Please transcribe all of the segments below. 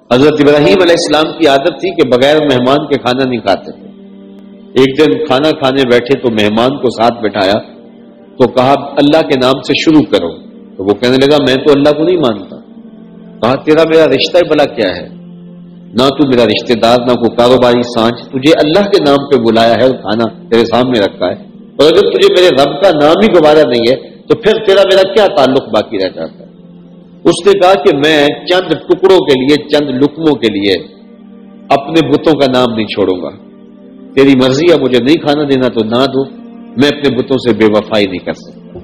حضرت ابراہیم علیہ السلام کی عادت تھی کہ بغیر مہمان کے کھانا نہیں کھاتے تھے. ایک دن کھانا کھانے بیٹھے تو مہمان کو ساتھ بٹھایا تو کہا اللہ کے نام سے شروع کرو. تو وہ کہنے لگا میں تو اللہ کو نہیں مانتا. کہا تیرا میرا رشتہ بلا کیا ہے؟ نہ تو میرا رشتہ دار نہ کوئی کاروباری سانچ، تجھے اللہ کے نام پہ بلایا ہے اور کھانا تیرے سامنے رکھا ہے، اور اگر تجھے میرے رب کا نام ہی گوارا نہیں ہے تو پھر تیرا میرا کیا تعلق باقی رہ جاتا ہے؟ اس نے کہا کہ میں چند ٹکڑوں کے لیے، چند لقموں کے لیے اپنے بتوں کا نام نہیں چھوڑوں گا. تیری مرضی ہے، مجھے نہیں کھانا دینا تو نہ دو، میں اپنے بتوں سے بے وفائی نہیں کر سکتا.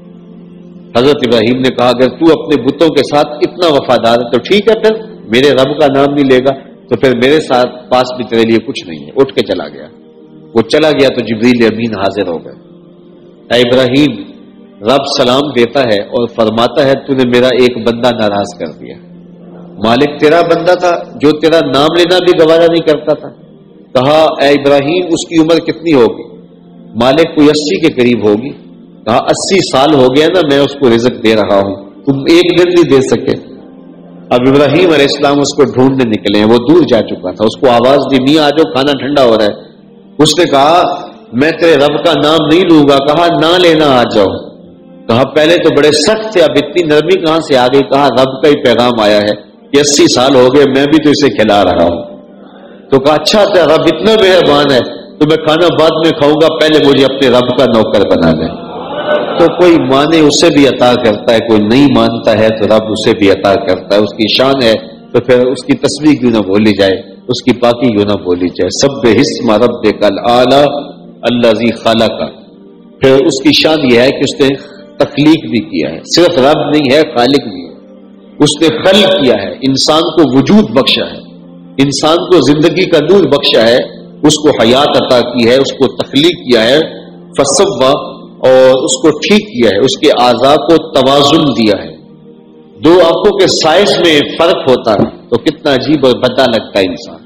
حضرت ابراہیم نے کہا اگر تو اپنے بتوں کے ساتھ اتنا وفادار ہے تو ٹھیک ہے، پھر میرے رب کا نام نہیں لے گا تو پھر میرے ساتھ پاس بھی تیرے لیے کچھ نہیں ہے. اٹھ کے چلا گیا. وہ چلا گیا تو جبریل امین حاضر ہو گئے. اے ابراہیم، رب سلام دیتا ہے اور فرماتا ہے تو نے میرا ایک بندہ ناراض کر دیا. مالک تیرا بندہ تھا جو تیرا نام لینا بھی گوارا نہیں کرتا تھا. کہا اے ابراہیم اس کی عمر کتنی ہوگی؟ مالک کوئی 80 کے قریب ہوگی. کہا 80 سال ہو گیا نا میں اس کو رزق دے رہا ہوں، تم ایک دن نہیں دے سکے. اب ابراہیم علیہ السلام اس کو ڈھونڈنے نکلے ہیں. وہ دور جا چکا تھا. اس کو آواز دی میاں آ جاؤ کھانا ٹھنڈا ہو رہا ہے. اس نے کہا میں تیرے رب کا نام نہیں لوں گا. کہا نہ لینا آ جاؤ. کہا پہلے تو بڑے سخت تھے، اب اتنی نرمی کہاں سے آ گئی؟ کہا رب کا ہی پیغام آیا ہے کہ 80 سال ہو گئے میں بھی تو اسے کھلا رہا ہوں. تو کہا اچھا رب اتنا مہربان ہے تو میں کھانا بعد میں کھاؤں گا، پہلے مجھے اپنے رب کا نوکر بنا دے. تو کوئی مانے اسے بھی عطا کرتا ہے، کوئی نہیں مانتا ہے تو رب اسے بھی عطا کرتا ہے. اس کی شان ہے تو پھر اس کی تسبیح کیوں نہ بولی جائے، اس کی پاکی کیوں نہ بولی جائے. سبح اسم ربک الاعلی الذی خلق. پھر اس کی شان یہ ہے کہ اس نے تخلیق بھی کیا ہے، صرف رب نہیں ہے خالق بھی ہے. اس نے خلق کیا ہے، انسان کو وجود بخشا ہے، انسان کو زندگی کا نور بخشا ہے، اس کو حیات عطا کی ہے، اس کو تخلیق کیا ہے. فسوا، اور اس کو ٹھیک کیا ہے، اس کے اعضاء کو توازن دیا ہے. دو آنکھوں کے سائز میں فرق ہوتا ہے تو کتنا عجیب اور بھدا لگتا ہے انسان.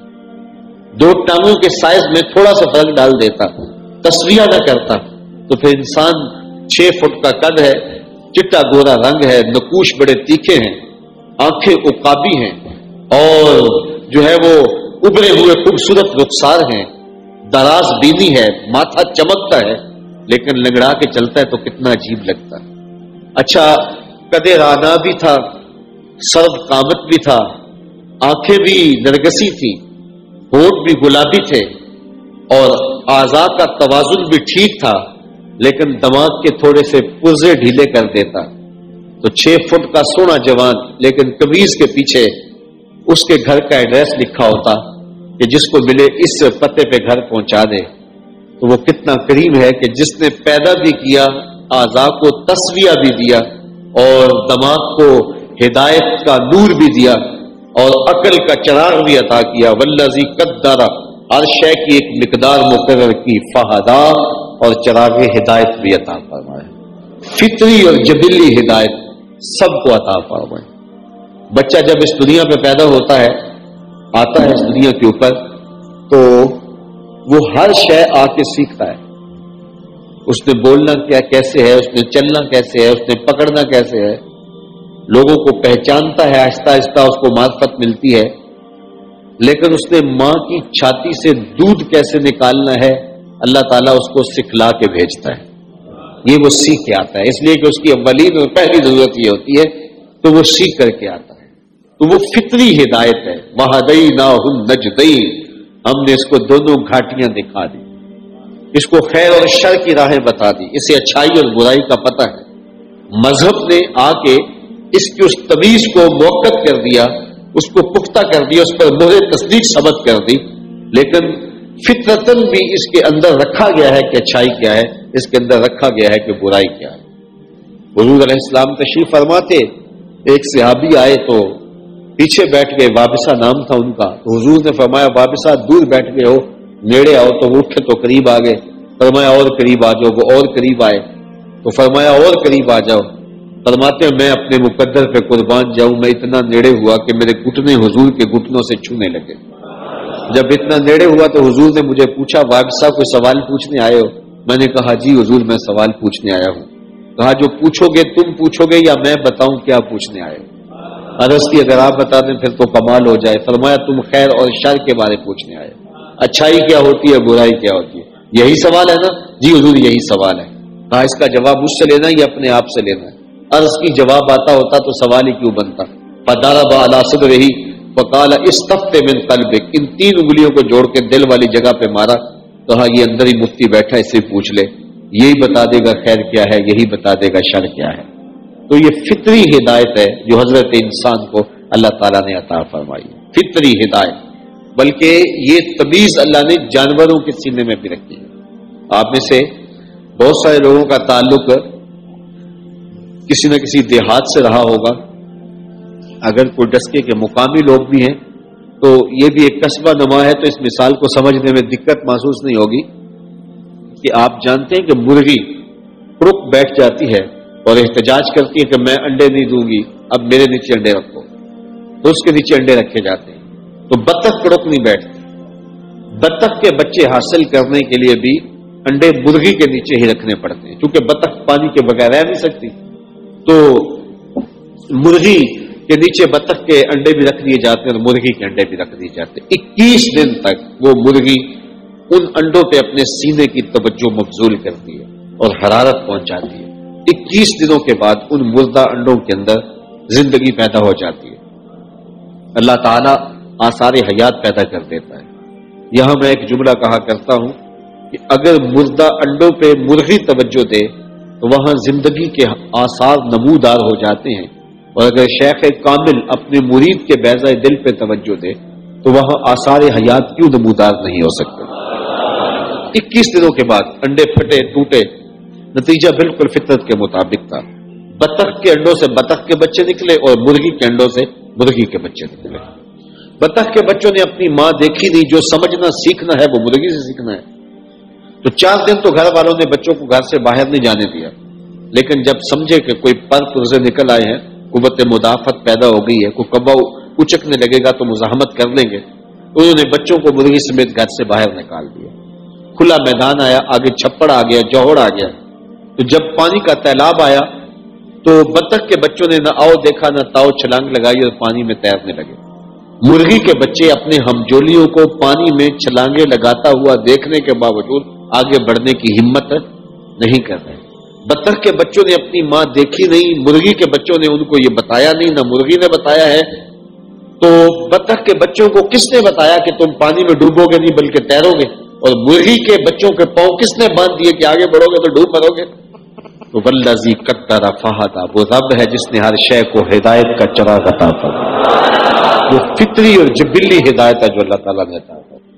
دو ٹانگوں کے سائز میں تھوڑا سا فرق ڈال دیتا، تسویہ نہ کرتا تو پھر انسان 6 فٹ کا قد ہے، چٹا گورا رنگ ہے، نقوش بڑے تیکھے ہیں، آنکھیں عقابی ہیں، اور جو ہے وہ ابھرے ہوئے خوبصورت رخسار ہیں، دراز بینی ہے، ماتھا چمکتا ہے، لیکن لنگڑا کے چلتا ہے تو کتنا عجیب لگتا ہے. اچھا قدے رانا بھی تھا، سرد قامت بھی تھا، آنکھیں بھی نرگسی تھی، ہونٹ بھی گلابی تھے، اور اعضاء کا توازن بھی ٹھیک تھا، لیکن دماغ کے تھوڑے سے پرزے ڈھیلے کر دیتا. تو 6 فٹ کا سونا جوان، لیکن قمیض کے پیچھے اس کے گھر کا ایڈریس لکھا ہوتا کہ جس کو ملے اس پتے پہ گھر پہنچا دے. تو وہ کتنا کریم ہے کہ جس نے پیدا بھی کیا، اعضاء کو تسویہ بھی دیا، اور دماغ کو ہدایت کا نور بھی دیا، اور عقل کا چراغ بھی عطا کیا. والذی قدر، ہر شے کی ایک مقدار مقرر کی، فہدا، اور چراغ ہدایت بھی عطا فرمایا. فطری اور جبلی ہدایت سب کو عطا فرمائے. بچہ جب اس دنیا پہ پیدا ہوتا ہے، آتا ہے اس دنیا کے اوپر، تو وہ ہر شے آ کے سیکھتا ہے. اس نے بولنا کیا کیسے ہے، اس نے چلنا کیسے ہے، اس نے پکڑنا کیسے ہے، لوگوں کو پہچانتا ہے، آہستہ آہستہ اس کو معرفت ملتی ہے. لیکن اس نے ماں کی چھاتی سے دودھ کیسے نکالنا ہے، اللہ تعالیٰ اس کو سکھلا کے بھیجتا ہے. یہ وہ سیکھ کے آتا ہے، اس لیے کہ اس کی اولین اور پہلی ضرورت یہ ہوتی ہے تو وہ سیکھ کر کے آتا ہے. تو وہ فطری ہدایت ہے. وَهَدَيْنَاهُ النَّجْدَيْنِ، ہم نے اس کو دونوں گھاٹیاں دکھا دی، اس کو خیر اور شر کی راہیں بتا دی، اسے اچھائی اور برائی کا پتہ ہے. مذہب نے آ کے اس کی اس تمیز کو موقت کر دیا، اس کو پختہ کر دیا، اس پر مہر تصدیق ثبت کر دی. لیکن فطرتاً بھی اس کے اندر رکھا گیا ہے کہ اچھائی کیا ہے، اس کے اندر رکھا گیا ہے کہ برائی کیا ہے. حضور علیہ السلام تشریف فرماتے، ایک صحابی آئے تو پیچھے بیٹھ گئے، وابسہ نام تھا ان کا. تو حضور نے فرمایا وابسہ دور بیٹھ گئے ہو، نیڑے آؤ. تو وہ اٹھے تو قریب آ گئے. فرمایا اور قریب آ جاؤ. وہ اور قریب آئے تو فرمایا اور قریب آ جاؤ. فرماتے ہیں میں اپنے مقدر پہ قربان جاؤں، میں اتنا نیڑے ہوا کہ میرے گھٹنے حضور کے گھٹنوں سے چھونے لگے. جب اتنا نیڑے ہوا تو حضور نے مجھے پوچھا وابسہ کوئی سوال پوچھنے آئے ہو؟ میں نے کہا جی حضور میں سوال پوچھنے آیا ہوں. کہا جو پوچھو گے تم پوچھو گے یا میں بتاؤں کیا پوچھنے آئے ہو؟ عرض کی اگر آپ بتا دیں پھر تو کمال ہو جائے. فرمایا تم خیر اور شر کے بارے پوچھنے آئے, اچھائی کیا ہوتی ہے, برائی کیا ہوتی ہے, یہی سوال ہے نا؟ جی حضور یہی سوال ہے. کہا اس کا جواب مجھ سے لینا ہے یا اپنے آپ سے لینا ہے؟ عرض کی جواب آتا ہوتا تو سوال ہی کیوں بنتا. فضرب علی صدرہ فقال استفت من قلبک, ان 3 انگلیوں کو جوڑ کے دل والی جگہ پہ مارا. کہا یہ اندر ہی مفتی بیٹھا ہے, اس سے پوچھ لے, یہی بتا دے گا خیر کیا ہے, یہی بتا دے گا شر کیا ہے. تو یہ فطری ہدایت ہے جو حضرت انسان کو اللہ تعالیٰ نے عطا فرمائی, فطری ہدایت. بلکہ یہ تمیز اللہ نے جانوروں کے سینے میں بھی رکھی ہے. آپ میں سے بہت سارے لوگوں کا تعلق کسی نہ کسی دیہات سے رہا ہوگا. اگر کوئی ڈسکے کے مقامی لوگ بھی ہیں تو یہ بھی ایک قصبہ نما ہے, تو اس مثال کو سمجھنے میں دقت محسوس نہیں ہوگی کہ آپ جانتے ہیں کہ مرغی رک بیٹھ جاتی ہے اور احتجاج کرتی ہے کہ میں انڈے نہیں دوں گی, اب میرے نیچے انڈے رکھو, تو اس کے نیچے انڈے رکھے جاتے ہیں. تو بطخ رک نہیں بیٹھتی. بطخ کے بچے حاصل کرنے کے لیے بھی انڈے مرغی کے نیچے ہی رکھنے پڑتے ہیں, کیونکہ بطخ پانی کے بغیر رہ نہیں سکتی. تو مرغی کے نیچے بطخ کے انڈے بھی رکھ دیے جاتے ہیں اور مرغی کے انڈے بھی رکھ دیے جاتے ہیں. 21 دن تک وہ مرغی ان انڈوں پہ اپنے سینے کی توجہ مبذول کرتی ہے اور حرارت پہنچاتی ہے. 21 دنوں کے بعد ان مردہ انڈوں کے اندر زندگی پیدا ہو جاتی ہے. اللہ تعالیٰ آثار حیات پیدا کر دیتا ہے. یہاں میں ایک جملہ کہا کرتا ہوں کہ اگر مردہ انڈوں پہ مرغی توجہ دے تو وہاں زندگی کے آثار نمودار ہو جاتے ہیں, اور اگر شیخ کامل اپنے مرید کے بیضۂ دل پہ توجہ دے تو وہاں آثار حیات کیوں نمودار نہیں ہو سکتے. 21 دنوں کے بعد انڈے پھٹے ٹوٹے, نتیجہ بالکل فطرت کے مطابق تھا. بطخ کے انڈوں سے بطخ کے بچے نکلے اور مرغی کے انڈوں سے مرغی کے بچے نکلے. بطخ کے بچوں نے اپنی ماں دیکھی نہیں, جو سمجھنا سیکھنا ہے وہ مرغی سے سیکھنا ہے. تو 4 دن تو گھر والوں نے بچوں کو گھر سے باہر نہیں جانے دیا, لیکن جب سمجھے کہ کوئی پر پرزے نکل آئے ہیں, قوت مدافعت پیدا ہو گئی ہے, کوئی کبا اچکنے لگے گا تو مزاحمت کر لیں گے, تو انہوں نے بچوں کو مرغی سمیت گھر سے باہر نکال دیا. کھلا میدان آیا, آگے چھپڑ آ گیا, جوہڑ آ گیا. تو جب پانی کا تیلاب آیا تو بطخ کے بچوں نے نہ آؤ دیکھا نہ تاؤ, چھلانگ لگائی اور پانی میں تیرنے لگے. مرغی کے بچے اپنے ہمجولیوں کو پانی میں چھلانگیں لگاتا ہوا دیکھنے کے باوجود آگے بڑھنے کی ہمت نہیں کر رہے. بطخ کے بچوں نے اپنی ماں دیکھی نہیں, مرغی کے بچوں نے ان کو یہ بتایا نہیں, نہ مرغی نے بتایا ہے. تو بطخ کے بچوں کو کس نے بتایا کہ تم پانی میں ڈوبو گے نہیں بلکہ تیرو گے, اور مرغی کے بچوں کے پاؤں کس نے باندھ دیے کہ آگے بڑھو گے تو ڈوب مرو گے. تو والذی قدر فہدی, وہ رب ہے جس نے ہر شے کو ہدایت کا چراغ عطا فرمایا. وہ فطری اور جبلی ہدایت ہے جو اللہ تعالیٰ نے عطا فرمائی.